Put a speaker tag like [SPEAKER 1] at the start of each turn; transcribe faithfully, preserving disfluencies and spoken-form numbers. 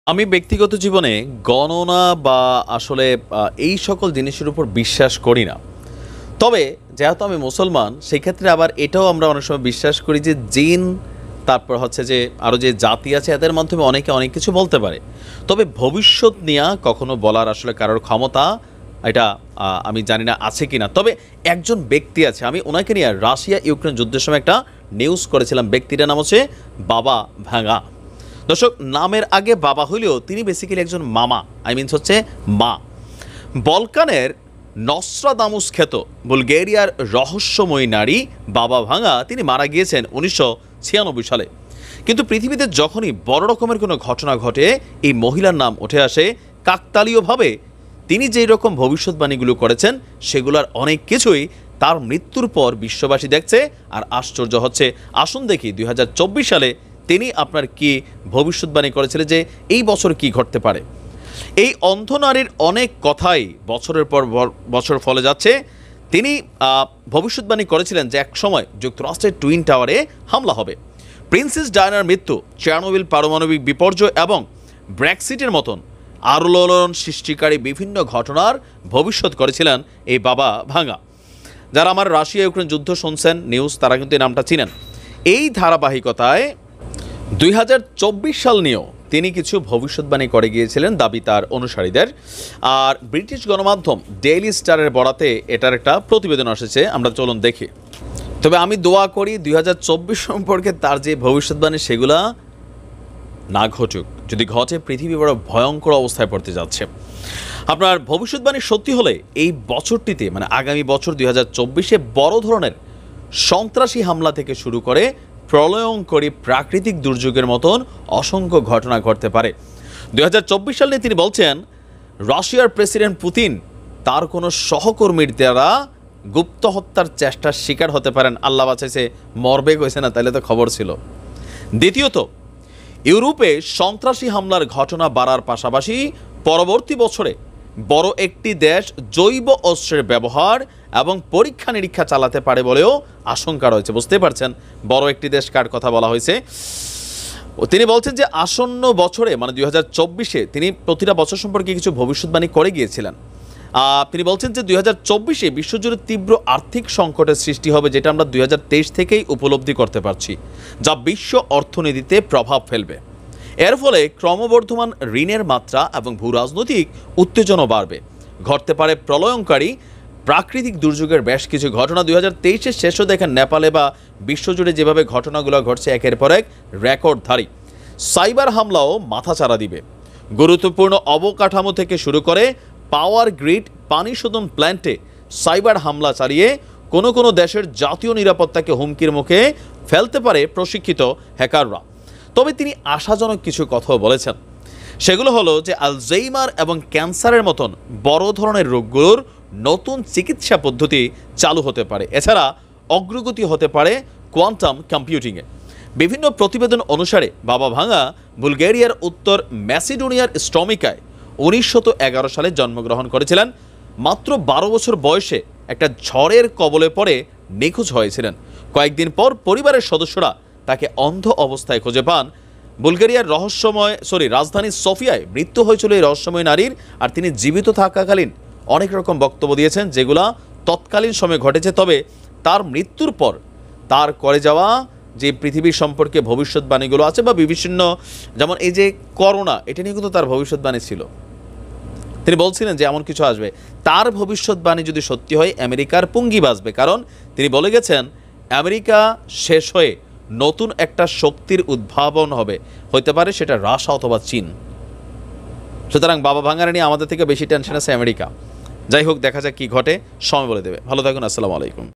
[SPEAKER 1] আমি ব্যক্তিগত জীবনে গণনা বা আসলে আ এই সকল জিনিসের উপর বিশ্বাস করি না। তবে যেহেতু আমি মুসলমান, সেই ক্ষেত্রে আবার এটাও আমরা অনেক সময় বিশ্বাস করি যে জিন, তারপর হচ্ছে যে আরও যে জাতি আছে এদের মাধ্যমে অনেকে অনেক কিছু বলতে পারে। তবে ভবিষ্যৎ নিয়া কখনো বলার আসলে কারোর ক্ষমতা এটা আ আমি জানি না আছে কিনা। তবে একজন ব্যক্তি আছে, আমি ওনাকে নিয়ে রাশিয়া ইউক্রেন যুদ্ধের সময় একটা নিউজ করেছিলাম। ব্যক্তিটার নাম হচ্ছে বাবা ভাঙা। দর্শক, নামের আগে বাবা হইলেও তিনি বেসিক্যালি একজন মামা, আই মিনস হচ্ছে মা। বলকানের নস্ট্রাদামুস খ্যাত বুলগেরিয়ার রহস্যময়ী নারী বাবা ভাঙা তিনি মারা গিয়েছেন উনিশশো ছিয়ানব্বই সালে। কিন্তু পৃথিবীতে যখনই বড় রকমের কোনো ঘটনা ঘটে, এই মহিলার নাম উঠে আসে কাকতালীয়ভাবে। তিনি যেই রকম ভবিষ্যৎবাণীগুলো করেছেন সেগুলোর অনেক কিছুই তার মৃত্যুর পর বিশ্ববাসী দেখছে আর আশ্চর্য হচ্ছে। আসুন দেখি দুই হাজার চব্বিশ সালে তিনি আপনার কি ভবিষ্যৎবাণী করেছিলেন যে এই বছর কি ঘটতে পারে। এই অন্ধ নারীর অনেক কথাই বছরের পর বছর ফলে যাচ্ছে। তিনি ভবিষ্যৎবাণী করেছিলেন যে এক সময় যুক্তরাষ্ট্রের টুইন টাওয়ারে হামলা হবে, প্রিন্সেস ডায়ানার মৃত্যু, চেরনোবিল পারমাণবিক বিপর্যয় এবং ব্রেক্সিটের মতন আলোড়ন সৃষ্টিকারী বিভিন্ন ঘটনার ভবিষ্যৎ করেছিলেন এই বাবা ভাঙা। যারা আমার রাশিয়া ইউক্রেন যুদ্ধ শুনছেন নিউজ, তারা কিন্তু এই নামটা চিনেন। এই ধারাবাহিকতায় দুই হাজার চব্বিশ সাল নিয়েও তিনি কিছু ভবিষ্যৎবাণী করে গিয়েছিলেন, দাবি তার অনুসারীদের। আর ব্রিটিশ গণমাধ্যম ডেইলি স্টারের বরাতে এটার একটা প্রতিবেদন এসেছে, আমরা চলুন দেখি। তবে আমি দোয়া করি দুই হাজার চব্বিশ সম্পর্কে তার যে ভবিষ্যৎবাণী সেগুলা না ঘটুক। যদি ঘটে, পৃথিবী বড় ভয়ঙ্কর অবস্থায় পড়তে যাচ্ছে। আপনার ভবিষ্যৎবাণী সত্যি হলে এই বছরটিতে, মানে আগামী বছর দুই হাজার চব্বিশে বড় ধরনের সন্ত্রাসী হামলা থেকে শুরু করে প্রলয়ঙ্করী প্রাকৃতিক দুর্যোগের মতন অসংখ্য ঘটনা ঘটতে পারে। দুই হাজার চব্বিশ সালে তিনি বলছেন রাশিয়ার প্রেসিডেন্ট পুতিন তার কোনো সহকর্মীর দ্বারা গুপ্ত হত্যার চেষ্টার শিকার হতে পারেন। আল্লাহ বাঁচাইছে, মরবে কইছে না, তাহলে তো খবর ছিল। দ্বিতীয়ত, ইউরোপে সন্ত্রাসী হামলার ঘটনা বাড়ার পাশাপাশি পরবর্তী বছরে বড় একটি দেশ জৈব অস্ত্রের ব্যবহার এবং পরীক্ষা নিরীক্ষা চালাতে পারে বলেও আশঙ্কা রয়েছে। বুঝতে পারছেন বড় একটি দেশ কার কথা বলা হয়েছে। তিনি বলছেন যে আসন্ন বছরে, মানে দুই হাজার চব্বিশে তিনি প্রতিটা বছর সম্পর্কে কিছু ভবিষ্যৎবাণী করে গিয়েছিলেন। তিনি বলছেন যে দুই হাজার চব্বিশে বিশ্বজুড়ে তীব্র আর্থিক সংকটের সৃষ্টি হবে, যেটা আমরা দুই হাজার তেইশ থেকেই উপলব্ধি করতে পারছি, যা বিশ্ব অর্থনীতিতে প্রভাব ফেলবে। এর ফলে ক্রমবর্ধমান ঋণের মাত্রা এবং ভূ রাজনৈতিক উত্তেজনা বাড়বে। ঘটতে পারে প্রলয়ঙ্কারী প্রাকৃতিক দুর্যোগের বেশ কিছু ঘটনা। দুই হাজার তেইশের শেষও দেখেন নেপালে বা বিশ্বজুড়ে যেভাবে ঘটনাগুলো ঘটছে একের পর এক রেকর্ডধারী। সাইবার হামলাও মাথাচাড়া দিবে। গুরুত্বপূর্ণ অবকাঠামো থেকে শুরু করে পাওয়ার গ্রিড, পানি শোধন প্ল্যান্টে সাইবার হামলা চালিয়ে কোনো কোনো দেশের জাতীয় নিরাপত্তাকে হুমকির মুখে ফেলতে পারে প্রশিক্ষিত হ্যাকাররা। তবে তিনি আশাজনক কিছু কথাও বলেছেন। সেগুলো হলো যে আলজাইমার এবং ক্যান্সারের মতন বড় ধরনের রোগগুলোর নতুন চিকিৎসা পদ্ধতি চালু হতে পারে। এছাড়া অগ্রগতি হতে পারে কোয়ান্টাম কম্পিউটিংয়ে। বিভিন্ন প্রতিবেদন অনুসারে বাবা ভাঙা বুলগেরিয়ার উত্তর ম্যাসিডোনিয়ার স্ট্রমিকায় উনিশশো এগারো সালে জন্মগ্রহণ করেছিলেন। মাত্র বারো বছর বয়সে একটা ঝড়ের কবলে পড়ে নিখোঁজ হয়েছিলেন। কয়েকদিন পর পরিবারের সদস্যরা তাকে অন্ধ অবস্থায় খুঁজে পান। বুলগেরিয়ার রহস্যময় সরি রাজধানী সোফিয়ায় মৃত্যু হয়েছিল এই রহস্যময় নারীর। আর তিনি জীবিত থাকাকালীন অনেক রকম বক্তব্য দিয়েছেন, যেগুলা তৎকালীন সময়ে ঘটেছে। তবে তার মৃত্যুর পর তার করে যাওয়া যে পৃথিবীর সম্পর্কে ভবিষ্যৎবাণীগুলো আছে বা বিভিন্ন, যেমন এই যে করোনা, এটা নিয়ে কিন্তু তার ভবিষ্যৎবাণী ছিল। তিনি বলছিলেন যে এমন কিছু আসবে। তার ভবিষ্যৎবাণী যদি সত্যি হয়, আমেরিকার পুঙ্গি বাজবে। কারণ তিনি বলে গেছেন আমেরিকা শেষ হয়ে নতুন একটা শক্তির উদ্ভাবন হবে, হতে পারে সেটা রাশিয়া অথবা চীন। সুতরাং বাবা ভাঙার নিয়ে আমাদের থেকে বেশি টেনশন আছে আমেরিকা। যাই হোক, দেখা যাক কি ঘটে, সময় বলে দেবে। ভালো থাকুন, আসসালামু আলাইকুম।